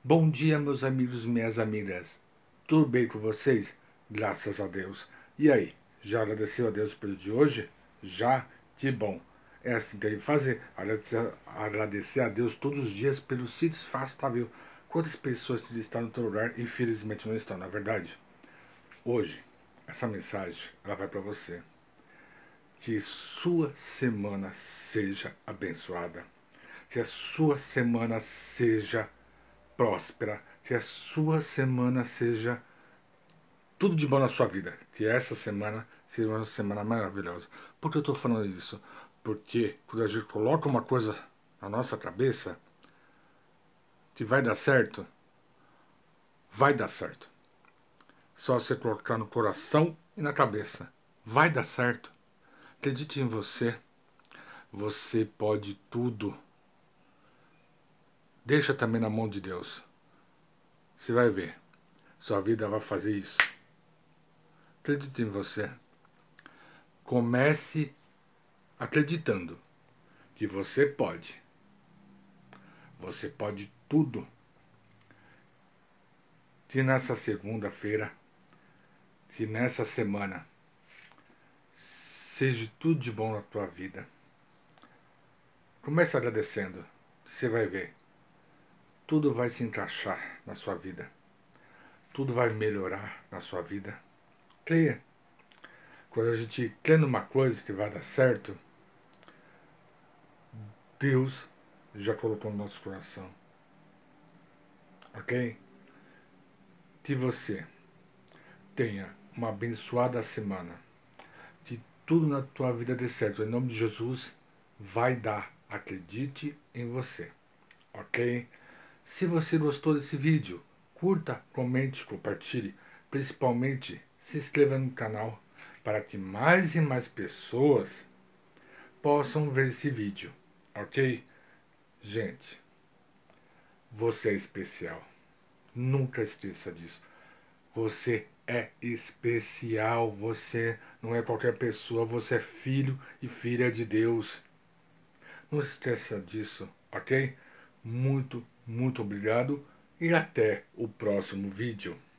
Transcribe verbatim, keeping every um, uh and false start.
Bom dia, meus amigos e minhas amigas. Tudo bem com vocês? Graças a Deus. E aí, já agradeceu a Deus pelo de hoje? Já? Que bom. É assim que tem que fazer. Agradecer, agradecer a Deus todos os dias pelo simples fato, tá, viu? Quantas pessoas que estão no teu lugar, infelizmente não estão, na é verdade? Hoje, essa mensagem, ela vai para você. Que sua semana seja abençoada. Que a sua semana seja próspera, que a sua semana seja tudo de bom na sua vida, que essa semana seja uma semana maravilhosa. Por que eu estou falando isso? Porque quando a gente coloca uma coisa na nossa cabeça que vai dar certo, vai dar certo. Só você colocar no coração e na cabeça. Vai dar certo. Acredite em você. Você pode tudo. Deixa também na mão de Deus. Você vai ver. Sua vida vai fazer isso. Acredite em você. Comece acreditando que você pode. Você pode tudo. Que nessa segunda-feira, que nessa semana, seja tudo de bom na tua vida. Comece agradecendo. Você vai ver. Tudo vai se encaixar na sua vida. Tudo vai melhorar na sua vida. Creia. Quando a gente crê numa coisa que vai dar certo, Deus já colocou no nosso coração. Ok? Que você tenha uma abençoada semana. Que tudo na tua vida dê certo. Em nome de Jesus, vai dar. Acredite em você. Ok? Se você gostou desse vídeo, curta, comente, compartilhe. Principalmente, se inscreva no canal para que mais e mais pessoas possam ver esse vídeo. Ok? Gente, você é especial. Nunca esqueça disso. Você é especial. Você não é qualquer pessoa. Você é filho e filha de Deus. Não esqueça disso, ok? Muito, muito obrigado e até o próximo vídeo.